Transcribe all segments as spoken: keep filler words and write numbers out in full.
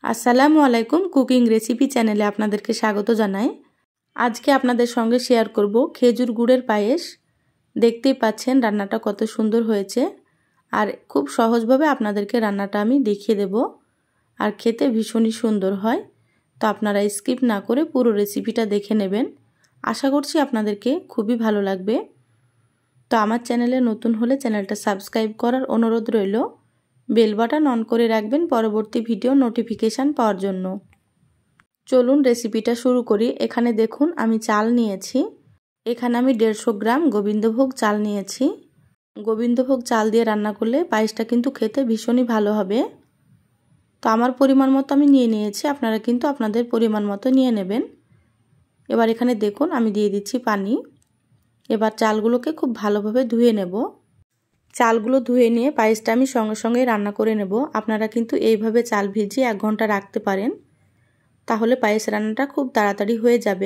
আসসালামু আলাইকুম cooking recipe চ্যানেলে আপনাদেরকে স্বাগত জানাই। আজকে আপনাদের সঙ্গে শেয়ার করব খেজুর গুড়ের পায়েস। দেখতেই পাচ্ছেন রান্নাটা কত সুন্দর হয়েছে, আর খুব সহজভাবে আপনাদেরকে রান্নাটা আমি দেখিয়ে দেব। আর খেতে ভীষণই সুন্দর হয়, তো আপনারা স্কিপ না করে পুরো রেসিপিটা দেখে নেবেন। আশা করছি আপনাদেরকে খুবই ভালো লাগবে। তো আমার চ্যানেলে নতুন হলে চ্যানেলটা সাবস্ক্রাইব করার অনুরোধ রইল। বেল বাটন অন করে রাখবেন পরবর্তী ভিডিও নোটিফিকেশান পাওয়ার জন্য। চলুন রেসিপিটা শুরু করি। এখানে দেখুন আমি চাল নিয়েছি। এখানে আমি দেড়শো গ্রাম গোবিন্দভোগ চাল নিয়েছি। গোবিন্দভোগ চাল দিয়ে রান্না করলে পায়েসটা কিন্তু খেতে ভীষণই ভালো হবে। তো আমার পরিমাণ মতো আমি নিয়ে নিয়েছি, আপনারা কিন্তু আপনাদের পরিমাণ মতো নিয়ে নেবেন। এবার এখানে দেখুন আমি দিয়ে দিচ্ছি পানি। এবার চালগুলোকে খুব ভালোভাবে ধুয়ে নেব। চালগুলো ধুয়ে নিয়ে পায়েসটা আমি সঙ্গে সঙ্গে রান্না করে নেব। আপনারা কিন্তু এইভাবে চাল ভিজিয়ে এক ঘন্টা রাখতে পারেন, তাহলে পায়েস রান্নাটা খুব তাড়াতাড়ি হয়ে যাবে।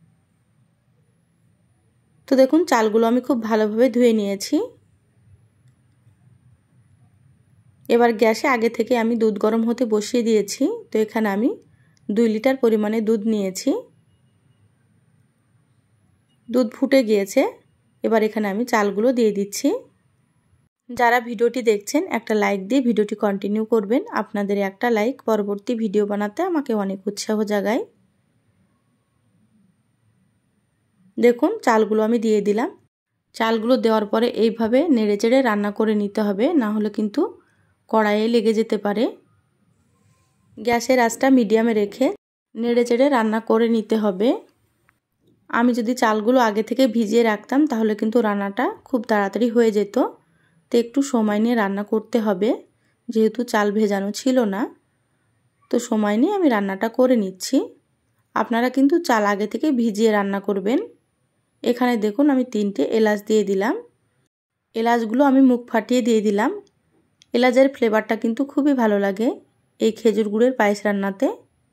তো দেখুন চালগুলো আমি খুব ভালোভাবে ধুয়ে নিয়েছি। এবার গ্যাসে আগে থেকে আমি দুধ গরম হতে বসিয়ে দিয়েছি। তো এখানে আমি দুই লিটার পরিমাণে দুধ নিয়েছি। দুধ ফুটে গিয়েছে। এবার এখানে আমি চালগুলো দিয়ে দিচ্ছি। যারা ভিডিওটি দেখছেন একটা লাইক দিয়ে ভিডিওটি কন্টিনিউ করবেন। আপনাদের একটা লাইক পরবর্তী ভিডিও বানাতে আমাকে অনেক উৎসাহ জাগায়। দেখুন চালগুলো আমি দিয়ে দিলাম। চালগুলো দেওয়ার পরে এইভাবে নেড়েচেড়ে রান্না করে নিতে হবে, না হলে কিন্তু কড়াইয়ে লেগে যেতে পারে। গ্যাসের আঁচটা মিডিয়ামে রেখে নেড়েচেড়ে রান্না করে নিতে হবে। আমি যদি চালগুলো আগে থেকে ভিজিয়ে রাখতাম তাহলে কিন্তু রান্নাটা খুব তাড়াতাড়ি হয়ে যেত। তো একটু সময় নিয়ে রান্না করতে হবে, যেহেতু চাল ভেজানো ছিল না। তো সময় নিয়ে আমি রান্নাটা করে নিচ্ছি। আপনারা কিন্তু চাল আগে থেকে ভিজিয়ে রান্না করবেন। এখানে দেখুন আমি তিনটে এলাচ দিয়ে দিলাম। এলাচগুলো আমি মুখ ফাটিয়ে দিয়ে দিলাম। এলাচের ফ্লেভারটা কিন্তু খুবই ভালো লাগে এই খেজুর গুড়ের পায়েস রান্নাতে।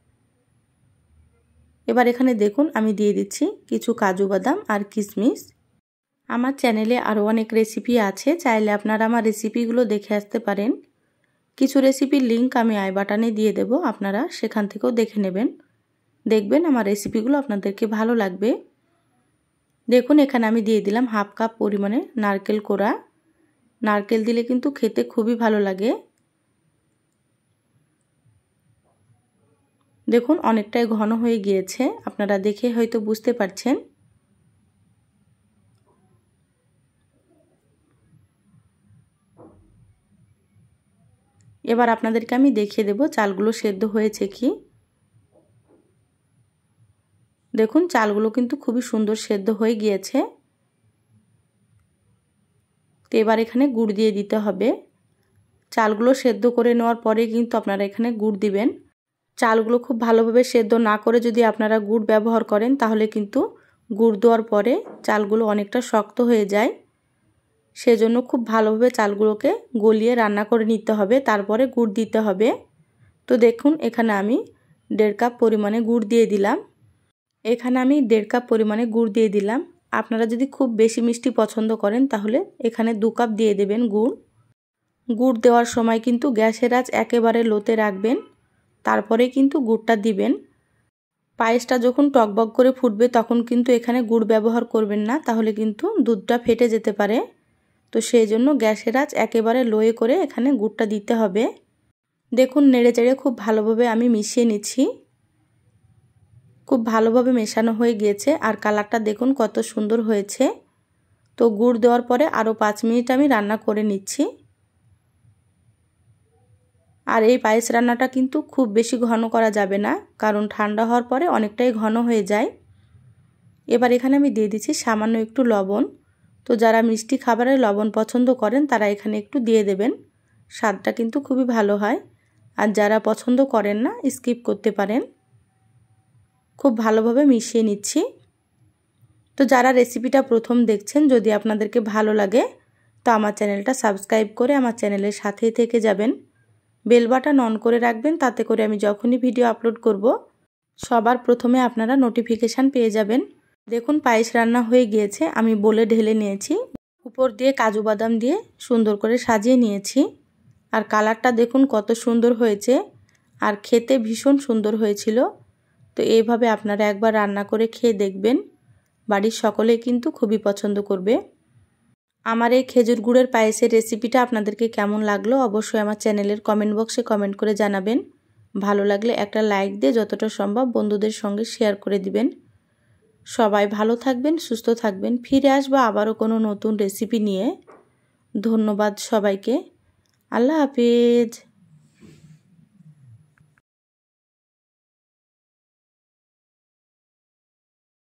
এবার এখানে দেখুন আমি দিয়ে দিচ্ছি কিছু কাজু বাদাম আর কিশমিশ। আমার চ্যানেলে আরও অনেক রেসিপি আছে, চাইলে আপনারা আমার রেসিপিগুলো দেখে আসতে পারেন। কিছু রেসিপির লিঙ্ক আমি আই বাটনে দিয়ে দেব, আপনারা সেখান থেকেও দেখে নেবেন। দেখবেন আমার রেসিপিগুলো আপনাদেরকে ভালো লাগবে। দেখুন এখানে আমি দিয়ে দিলাম হাফ কাপ পরিমাণে নারকেল কোড়া। নারকেল দিলে কিন্তু খেতে খুবই ভালো লাগে। দেখুন অনেকটাই ঘন হয়ে গিয়েছে, আপনারা দেখে হয়তো বুঝতে পারছেন। এবার আপনাদেরকে আমি দেখিয়ে দেব চালগুলো সেদ্ধ হয়েছে কি। দেখুন চালগুলো কিন্তু খুবই সুন্দর সেদ্ধ হয়ে গিয়েছে। তো এবার এখানে গুড় দিয়ে দিতে হবে। চালগুলো সেদ্ধ করে নেওয়ার পরে কিন্তু আপনারা এখানে গুড় দিবেন। চালগুলো খুব ভালোভাবে সেদ্ধ না করে যদি আপনারা গুড় ব্যবহার করেন তাহলে কিন্তু গুড় দেওয়ার পরে চালগুলো অনেকটা শক্ত হয়ে যায়। সেজন্য খুব ভালোভাবে চালগুলোকে গলিয়ে রান্না করে নিতে হবে, তারপরে গুড় দিতে হবে। তো দেখুন এখানে আমি দেড় কাপ পরিমাণে গুড় দিয়ে দিলাম। এখানে আমি দেড় কাপ পরিমাণে গুড় দিয়ে দিলাম। আপনারা যদি খুব বেশি মিষ্টি পছন্দ করেন তাহলে এখানে দু কাপ দিয়ে দেবেন গুড়। গুড় দেওয়ার সময় কিন্তু গ্যাসের আঁচ একেবারে লোতে রাখবেন, তারপরে কিন্তু গুড়টা দিবেন। পায়েসটা যখন টকবক করে ফুটবে তখন কিন্তু এখানে গুড় ব্যবহার করবেন না, তাহলে কিন্তু দুধটা ফেটে যেতে পারে। তো সেই জন্য গ্যাসের আঁচ একেবারে লোয়ে করে এখানে গুড়টা দিতে হবে। দেখুন নেড়েচেড়ে খুব ভালোভাবে আমি মিশিয়ে নিচ্ছি। খুব ভালোভাবে মেশানো হয়ে গিয়েছে, আর কালারটা দেখুন কত সুন্দর হয়েছে। তো গুড় দেওয়ার পরে আরও পাঁচ মিনিট আমি রান্না করে নিচ্ছি। আর এই পায়েস রান্নাটা কিন্তু খুব বেশি ঘন করা যাবে না, কারণ ঠান্ডা হওয়ার পরে অনেকটাই ঘন হয়ে যায়। এবার এখানে আমি দিয়ে দিচ্ছি সামান্য একটু লবণ। তো যারা মিষ্টি খাবারে লবণ পছন্দ করেন তারা এখানে একটু দিয়ে দেবেন, স্বাদটা কিন্তু খুবই ভালো হয়। আর যারা পছন্দ করেন না স্কিপ করতে পারেন। খুব ভালোভাবে মিশিয়ে নিচ্ছি। তো যারা রেসিপিটা প্রথম দেখছেন, যদি আপনাদেরকে ভালো লাগে তো আমার চ্যানেলটা সাবস্ক্রাইব করে আমার চ্যানেলের সাথেই থেকে যাবেন। বেল বাটন অন করে রাখবেন, তাতে করে আমি যখনই ভিডিও আপলোড করব সবার প্রথমে আপনারা নোটিফিকেশান পেয়ে যাবেন। দেখুন পায়েস রান্না হয়ে গিয়েছে, আমি বলে ঢেলে নিয়েছি। উপর দিয়ে কাজু বাদাম দিয়ে সুন্দর করে সাজিয়ে নিয়েছি। আর কালারটা দেখুন কত সুন্দর হয়েছে। আর খেতে ভীষণ সুন্দর হয়েছিল। তো এইভাবে আপনারা একবার রান্না করে খেয়ে দেখবেন, বাড়ির সকলেই কিন্তু খুবই পছন্দ করবে। আমার এই খেজুর গুড়ের পায়েসের রেসিপিটা আপনাদেরকে কেমন লাগলো অবশ্যই আমার চ্যানেলের কমেন্ট বক্সে কমেন্ট করে জানাবেন। ভালো লাগলে একটা লাইক দিয়ে যতটা সম্ভব বন্ধুদের সঙ্গে শেয়ার করে দিবেন। সবাই ভালো থাকবেন, সুস্থ থাকবেন। ফিরে আসবো আবারও কোনো নতুন রেসিপি নিয়ে। ধন্যবাদ সবাইকে। আল্লাহ হাফেজ।